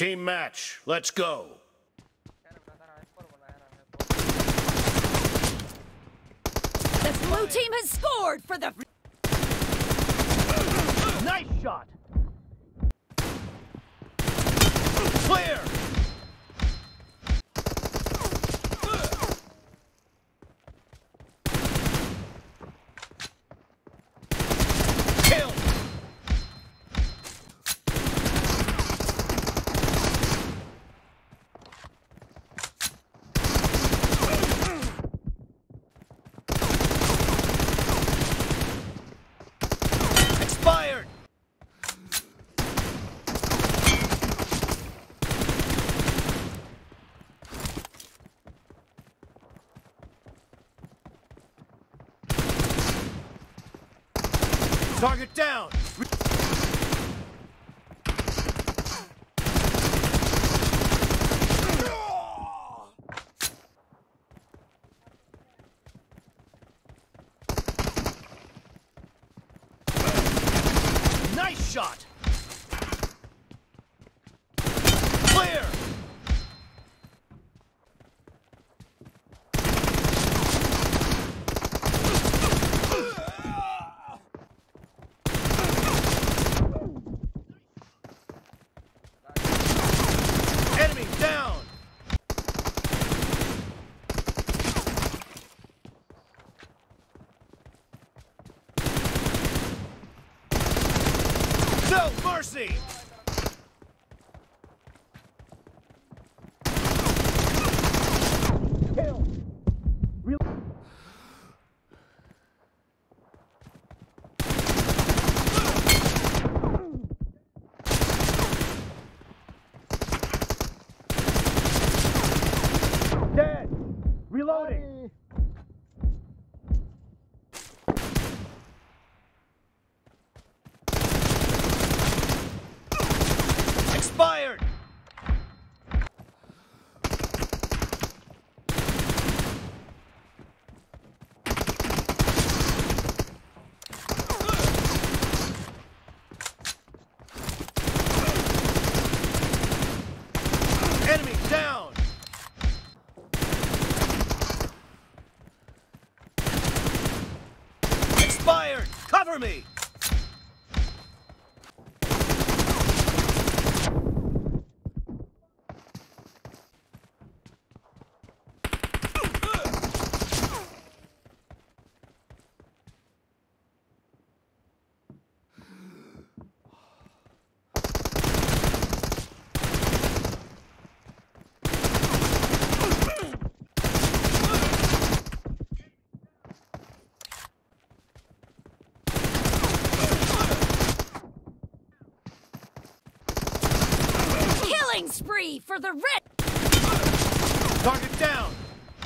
Team match, let's go. The blue team has scored for the... Nice shot. Clear. Kill. Expired. Target down! Nice shot! Clear! Enemy down! No mercy! Kill! Dead! Reloading! Expired! Enemy down! Expired! Cover me! Killing spree for the red... Target down!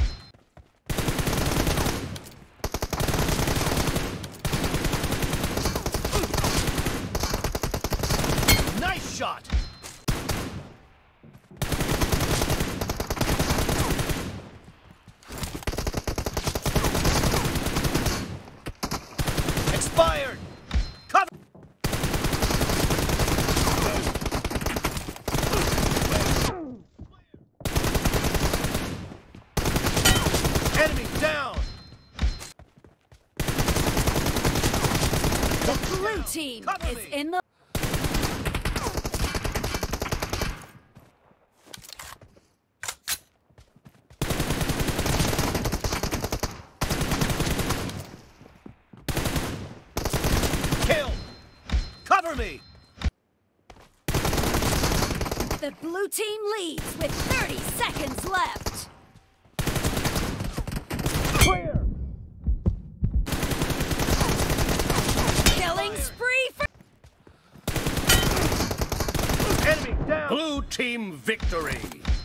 Nice shot! Expired! Cover! Enemy down! The blue team Cover is me. in the... Kill! Cover me! The blue team leads with 30 seconds left. Clear! Killing spree for... Enemy down! Blue team victory!